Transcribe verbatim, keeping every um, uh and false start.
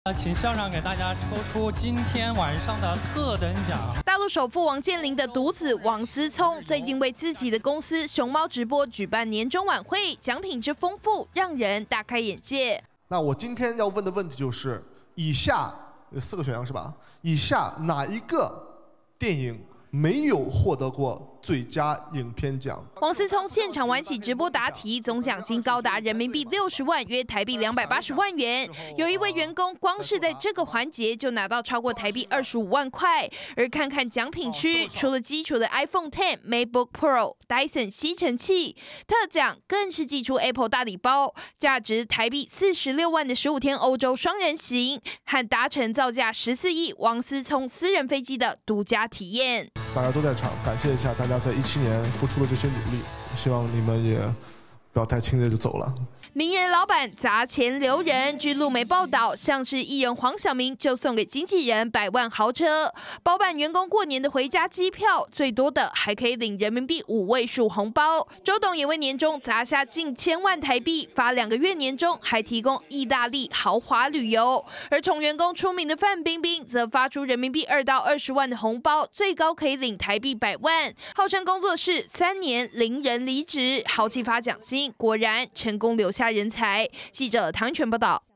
请校长给大家抽出今天晚上的特等奖。 大陆首富王健林的独子王思聪最近为自己的公司熊猫直播举办年终晚会，奖品之丰富让人大开眼界。 那我今天要问的问题就是：以下有四个选项是吧？以下哪一个电影没有获得过最佳影片奖？ 王思聪现场玩起直播答题，总奖金高达人民币六十万，约台币两百八十万元。有一位员工光是在这个环节就拿到超过台币二十五万块。而看看奖品区，除了基础的 iPhone X、MacBook Pro、Dyson 吸尘器，特奖更是寄出 Apple 大礼包，价值台币四十六万的十五天欧洲双人行，和搭乘造价十四亿王思聪私人飞机的独家体验。 大家都在场，感谢一下大家在一七年付出的这些努力，希望你们也不要太轻易就走了。 名人老板砸钱留人，据路媒报道，像是艺人黄晓明就送给经纪人百万豪车，包办员工过年的回家机票，最多的还可以领人民币五位数红包。周董也为年终砸下近千万台币，发两个月年终，还提供意大利豪华旅游。而宠员工出名的范冰冰则发出人民币二到二十万的红包，最高可以领台币百万，号称工作室三年零人离职，豪气发奖金，果然成功留下人才。记者唐全报道。